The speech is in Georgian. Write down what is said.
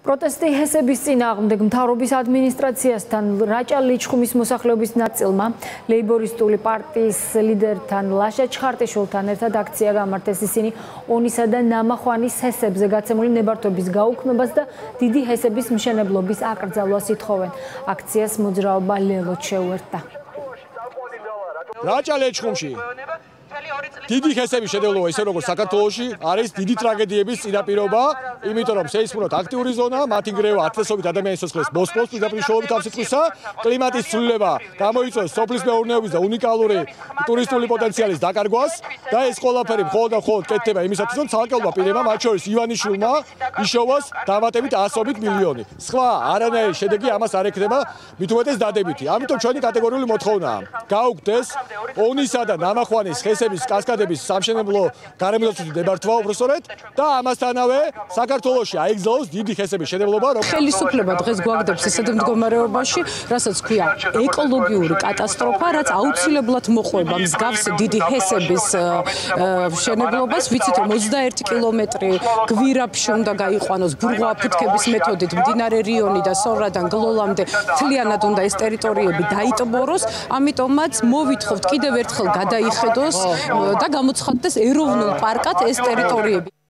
პროტესტი ჰესების წინააღმდეგ მთავრობის ადმინისტრაციასთან რაჭა ლიჩხუმის მოსახლეობის ნაწილმა ლეიბორისტული პარტიის ლიდერთან ლაშა ჩხარტიშვილთან ერთად აქცია გამართეს. ისინი ონისა და ნამახვანის ჰესებზე გაცემული ნებართვების გაუქმებას და დიდი ჰესების მშენებლობის აკრძალვას ითხოვენ. აქციას მოძრაობა ლელოთ შეუერთდა. რაჭა ლიჩხუმში დიდი ჰესების შედევლობა ისე როგორც საქართველოში არის დიდი ტრაგედიების წინაპირობა, იმიტომ რომ სეისმურად აქტიური ზონა, მათი გრევა ათასობით ადამიანის სიცოცხლეს მოსპოს პირდაპირ ამ სიტყვისა, კლიმატის ცვლილება გამოიწვევს სოფლის მეურნეობის და უნიკალური ტურისტული პოტენციალის დაკარგვას და ეს ყველაფერი მხოლოდ და მხოლოდ კეთდება იმისათვის, რომ ცალკეულმა პირებმა, მათ შორის ივანიშვილმა, იშოვოს დამატებით 100 მილიონი. სხვა არანაირი შედეგი ამას არ ექნება, მით უმეტეს დადებითი. ამიტომ ჩვენი კატეგორიული მოთხოვნაა გაუქმდეს ონისა და ნამახვანის ჰესების კასკადების სამშენებლო გარემოწმული ნებართვა უბრალოდ და ამასთანავე საქართველოში აიგზავნოს დიდი ჰესების შენებლობა. ხელისუფლება დღეს გვაგდებს ისეთ მდგომარეობაში, რასაც ქვია ეკოლოგიური კატასტროფა, რაც აუცილებლად მოყვება მსგავსი დიდი ჰესების მშენებლობას. ვიცით რომ 21 კილომეტრი გვირაბში უნდა გაიყვანოს ბურღვა-აფუთხების მეთოდით მდინარე რიონი და სორადან გლოლამდე მთლიანად უნდა ეს ტერიტორიები დაიტბოროს. ამიტომაც მოვითხოვთ კიდევ ერთხელ გადაიხედოს და გამოცხადდეს ეროვნულ პარკად ეს ტერიტორიები.